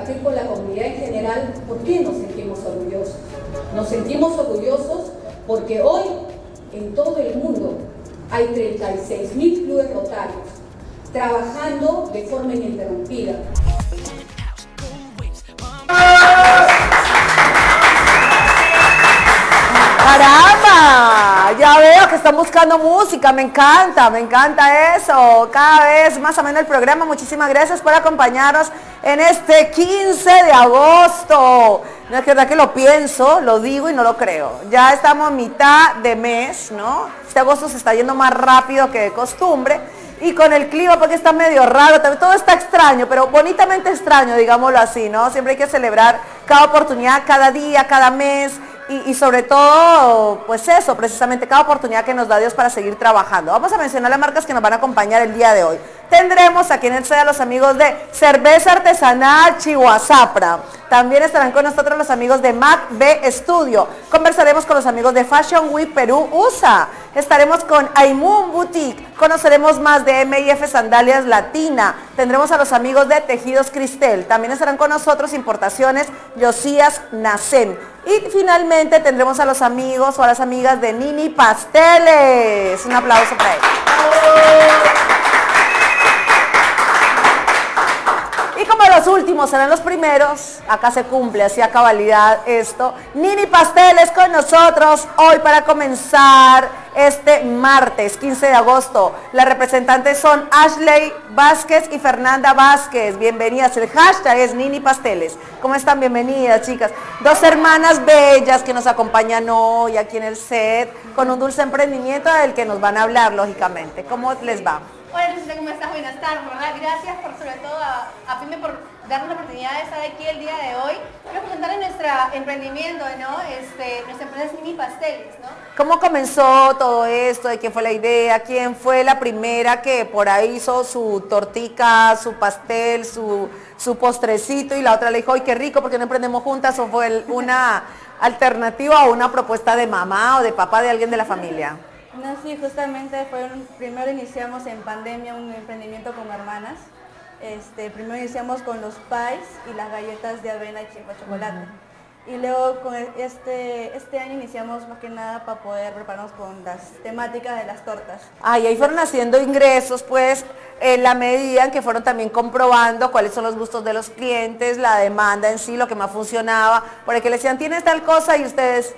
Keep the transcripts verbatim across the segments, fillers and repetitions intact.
compartir con la comunidad en general por qué nos sentimos orgullosos. Nos sentimos orgullosos porque hoy en todo el mundo hay treinta y seis mil clubes rotarios trabajando de forma ininterrumpida. ¡Caramba! Ya veo que están buscando música, me encanta, me encanta eso. Cada vez más o menos el programa. Muchísimas gracias por acompañarnos en este quince de agosto. No es verdad que lo pienso, lo digo y no lo creo. Ya estamos a mitad de mes, ¿no? Este agosto se está yendo más rápido que de costumbre. Y con el clima, porque está medio raro, también todo está extraño, pero bonitamente extraño, digámoslo así, ¿no? Siempre hay que celebrar cada oportunidad, cada día, cada mes. Y, y sobre todo, pues eso, precisamente cada oportunidad que nos da Dios para seguir trabajando. Vamos a mencionar las marcas que nos van a acompañar el día de hoy. Tendremos aquí en el C E D a los amigos de Cerveza Artesanal Chihuazapra. También estarán con nosotros los amigos de Mac B Studio. Conversaremos con los amigos de Fashion Week Perú U S A. Estaremos con Aimun Boutique. Conoceremos más de M I F Sandalias Latina. Tendremos a los amigos de Tejidos Cristel. También estarán con nosotros Importaciones Josías Nacen. Y finalmente tendremos a los amigos o a las amigas de Nini Pasteles. Un aplauso para ellos. Y como los últimos serán los primeros, acá se cumple así a cabalidad esto. Nini Pasteles con nosotros hoy para comenzar este martes quince de agosto. Las representantes son Ashley Vázquez y Fernanda Vázquez. Bienvenidas. El hashtag es Nini Pasteles. ¿Cómo están? Bienvenidas, chicas. Dos hermanas bellas que nos acompañan hoy aquí en el set con un dulce emprendimiento del que nos van a hablar, lógicamente. ¿Cómo les va? Hola Lucita, ¿cómo estás? Buenas tardes, ¿verdad? Gracias por, sobre todo a, a Pyme por darnos la oportunidad de estar aquí el día de hoy. Quiero presentarles nuestro emprendimiento, ¿no? Este, nuestra empresa es Nini Pasteles, ¿no? ¿Cómo comenzó todo esto? ¿De quién fue la idea? ¿Quién fue la primera que por ahí hizo su tortica, su pastel, su, su postrecito y la otra le dijo, ¡ay, qué rico! ¿Por qué no emprendemos juntas? ¿O fue una alternativa o una propuesta de mamá o de papá de alguien de la familia? No, sí, justamente fue un, primero iniciamos en pandemia un emprendimiento con hermanas. Este, primero iniciamos con los pies y las galletas de avena y chipa chocolate. Uh-huh. Y luego con este, este año iniciamos más que nada para poder prepararnos con las temáticas de las tortas. Ah, y ahí fueron haciendo ingresos, pues, en la medida en que fueron también comprobando cuáles son los gustos de los clientes, la demanda en sí, lo que más funcionaba. Porque le decían, ¿tienes tal cosa? Y ustedes...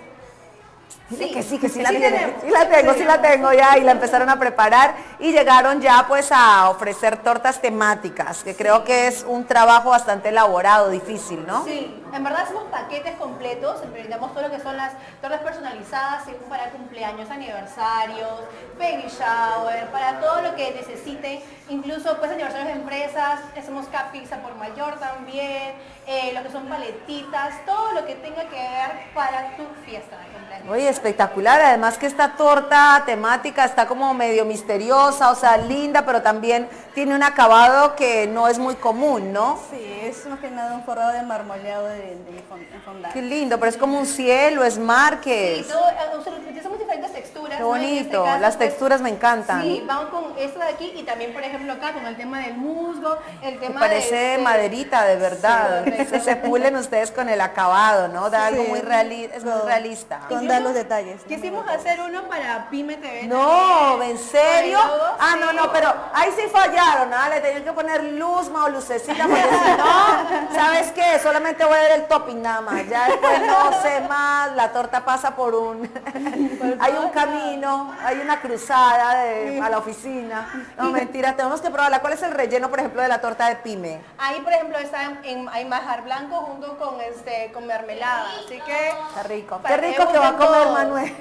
Sí, que sí, que sí, que la, sí, tienen, sí la tengo, sí la tengo ya, y la empezaron a preparar y llegaron ya pues a ofrecer tortas temáticas, que sí. Creo que es un trabajo bastante elaborado, difícil, ¿no? Sí, en verdad hacemos paquetes completos, implementamos todo lo que son las tortas personalizadas según para cumpleaños, aniversarios, baby shower, para todo lo que necesiten, incluso pues aniversarios de empresas, hacemos cupcakes por mayor también, eh, lo que son paletitas, todo lo que tenga que ver para tu fiesta de cumpleaños. Oye, espectacular, además que esta torta temática está como medio misteriosa, o sea, linda, pero también tiene un acabado que no es muy común, ¿no? Sí, es más que nada un forrado de marmoleado de, de fondant. Qué lindo, pero es como un cielo, es marques. Sí, todo, utilizamos diferentes texturas. Qué bonito, ¿no? En este caso, las pues, texturas me encantan. Sí, vamos con esto de aquí y también, por ejemplo, acá con el tema del musgo, el tema me parece de... Este... maderita, de verdad. Sí, se, se pulen ustedes con el acabado, ¿no? Da sí, algo muy realista, es con, muy realista. Con dar los detalles. Quisimos hacer uno para Pyme T V. No, ¿en serio? Ah, sí. no, no, pero ahí sí fallaron, ¿no? Le tenían que poner luz o lucecita, porque si no, ¿sabes qué? Solamente voy a ver el topping nada más. Ya después no sé más, la torta pasa por un... hay un camino, hay una cruzada de, a la oficina. No, mentira, tenemos que probarla. ¿Cuál es el relleno, por ejemplo, de la torta de Pyme? Ahí, por ejemplo, está en, en, hay manjar blanco junto con, este, con mermelada, así que... Está rico. Qué rico que va a comer todo. Manuel.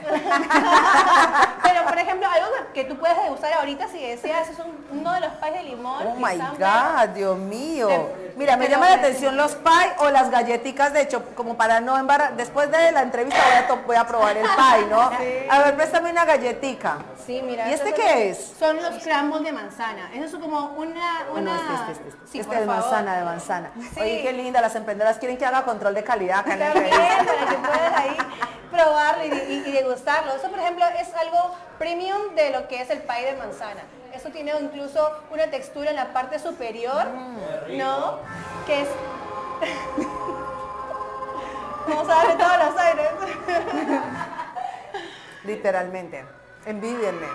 Pero, por ejemplo, algo que tú puedes degustar ahorita si deseas es un, uno de los pies de limón. Oh my God, de, Dios mío. De, Mira, me llama la atención los pies o las galletitas, de hecho, como para no embarazar. Después de la entrevista voy a, voy a probar el pie, ¿no? Sí. A ver, préstame una galletica. Sí, mira. ¿Y este qué es? Son los crumbles de manzana. Eso es como una... una... Bueno, este, este, este. este, sí, este de manzana, de manzana. Sí. Oye, qué linda, las emprendedoras quieren que haga control de calidad acá en la entrevista. Para que puedas ahí probarlo y, y, y degustarlo. Eso, por ejemplo, es algo premium de lo que es el pie de manzana. Eso tiene incluso una textura en la parte superior, mm. ¿no? Que es Vamos a darle todos los aires. Literalmente. Envídienme.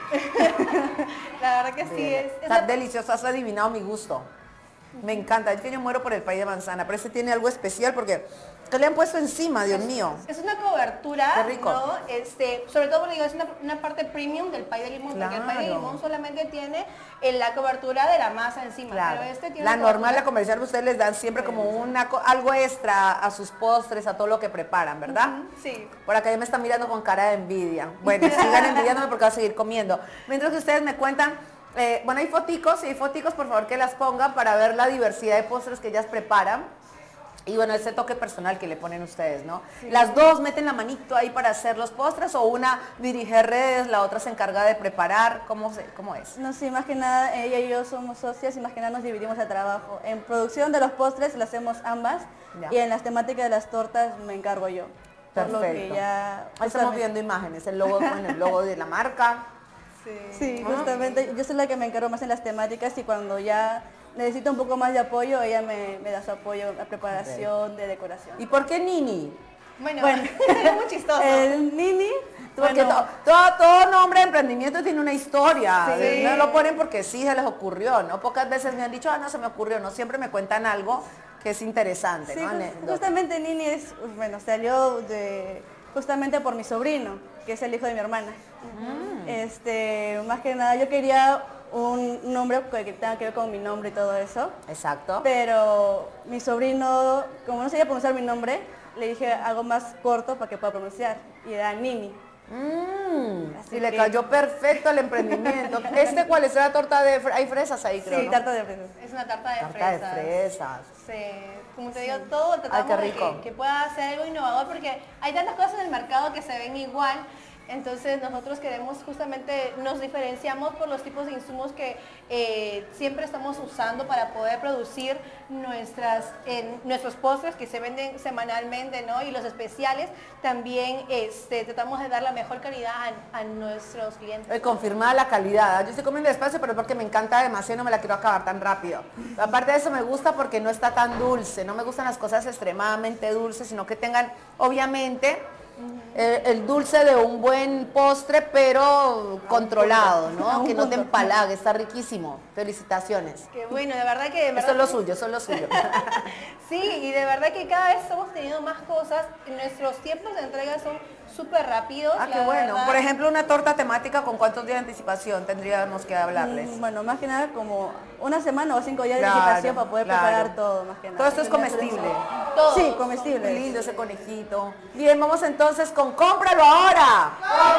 La verdad que sí es. Está esa- delicioso, has adivinado mi gusto. Me encanta, es que yo muero por el pay de manzana, pero este tiene algo especial porque ¿qué le han puesto encima, Dios mío? Es una cobertura, Qué rico. ¿no? Este, sobre todo porque digo, es una, una parte premium del pay de limón, porque el pay de Claro. limón solamente tiene eh, la cobertura de la masa encima, Claro. pero este tiene La una normal, la cobertura- comercial, ustedes les dan siempre como una co- algo extra a sus postres, a todo lo que preparan, ¿verdad? Ujú, sí. Por acá ya me están mirando con cara de envidia. Bueno, sigan envidiándome porque voy a seguir comiendo. Mientras que ustedes me cuentan, eh, bueno, hay foticos, y hay foticos, por favor, que las pongan para ver la diversidad de postres que ellas preparan. Y bueno, ese toque personal que le ponen ustedes, ¿no? Las dos meten la manito ahí para hacer los postres, o una dirige redes, la otra se encarga de preparar. ¿Cómo, se, cómo es? No, sí, más que nada ella y yo somos socias y más que nada nos dividimos el trabajo. En producción de los postres lo hacemos ambas Ya. y en las temáticas de las tortas me encargo yo. Por lo que Perfecto. ya... Ahí estamos justamente- viendo imágenes, el logo, bueno, el logo de la marca. Sí, justamente yo soy la que me encargo más en las temáticas y cuando ya necesito un poco más de apoyo, ella me, me da su apoyo, la preparación de decoración. ¿Y por qué Nini? Bueno, Bueno. es muy chistoso. El Nini, Porque bueno, to- todo, todo nombre de emprendimiento tiene una historia. Sí. No lo ponen porque sí se les ocurrió, ¿no? Pocas veces me han dicho, ah, no se me ocurrió, no, siempre me cuentan algo que es interesante, sí, ¿no? ju- Anécdota. justamente Nini es, bueno, salió de, justamente por mi sobrino, que es el hijo de mi hermana. Este, más que nada yo quería un nombre que tenga que ver con mi nombre y todo eso. Exacto. Pero mi sobrino, como no sabía pronunciar mi nombre, le dije algo más corto para que pueda pronunciar. Y era Nini. Mm, Así y le que- cayó perfecto al emprendimiento. ¿Este cuál es? ¿La torta de fre- hay fresas ahí, creo, Sí, ¿no? tarta de fresas. Es una tarta de Tarta de fresas. fresas. Sí, como te digo, todo tratamos qué de rico. que, que pueda ser algo innovador porque hay tantas cosas en el mercado que se ven igual. Entonces nosotros queremos justamente, nos diferenciamos por los tipos de insumos que eh, siempre estamos usando para poder producir nuestras, en, nuestros postres que se venden semanalmente, ¿no? Y los especiales también este, tratamos de dar la mejor calidad a, a nuestros clientes. Eh, confirmada la calidad. Yo estoy comiendo despacio, pero es porque me encanta demasiado y no me la quiero acabar tan rápido. Aparte de eso me gusta porque no está tan dulce. No me gustan las cosas extremadamente dulces, sino que tengan, obviamente, eh, el dulce de un buen postre, pero controlado, A ¿no? un Que no te punto. empalague. Está riquísimo. Felicitaciones. Que bueno, de verdad que... De Eso verdad es lo que- suyo, eso es lo suyo. Sí, y de verdad que cada vez estamos teniendo más cosas. Nuestros tiempos de entrega son súper rápidos. Ah, qué la bueno. verdad. Por ejemplo, una torta temática, ¿con cuántos días de anticipación tendríamos que hablarles? Mm, Bueno, más que nada como una semana o cinco días Claro, de anticipación para poder claro. preparar todo, más que nada. Todo esto es comestible. Todo. Sí, Qué comestible. lindo ese conejito. Bien, vamos entonces con cómpralo ahora.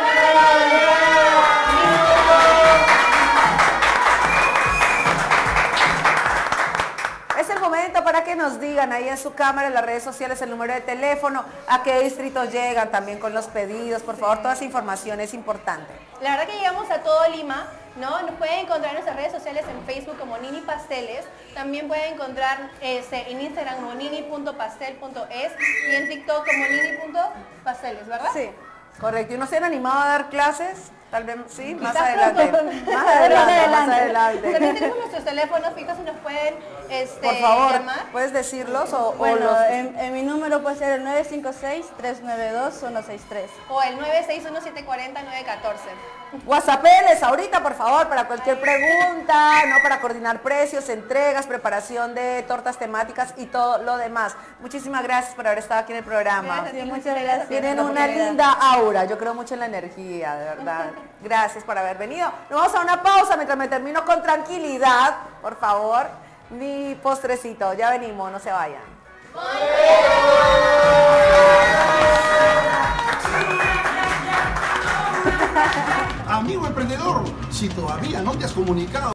Es el momento para que nos digan ahí en su cámara, en las redes sociales, el número de teléfono, a qué distritos llegan también con los pedidos. Por favor, toda esa información es importante. La verdad que llegamos a todo Lima, ¿no? Nos pueden encontrar en nuestras redes sociales en Facebook como Nini Pasteles. También pueden encontrar este, en Instagram como nini punto pastel punto es y en TikTok como nini punto pasteles, ¿verdad? Sí. Correcto. ¿Y no se han animado a dar clases? Tal vez, sí, más Quizás adelante. pronto. Más adelante, más adelante. También tenemos nuestros teléfonos fijos y nos pueden este, Por favor, llamar. ¿puedes decirlos o, o Bueno, los... en, en mi número puede ser el nueve cinco seis, tres nueve dos, uno seis tres. O el nueve seis uno siete cuatro cero nueve uno cuatro. WhatsAppeles ahorita, por favor, para cualquier pregunta, ¿no? Para coordinar precios, entregas, preparación de tortas temáticas y todo lo demás. Muchísimas gracias por haber estado aquí en el programa. Gracias. Sí, muchas gracias. Tienen por la una oportunidad. linda aura, yo creo mucho en la energía, de verdad. Gracias por haber venido. Nos vamos a una pausa mientras me termino con tranquilidad, por favor, mi postrecito. Ya venimos, no se vayan. Amigo emprendedor, si todavía no te has comunicado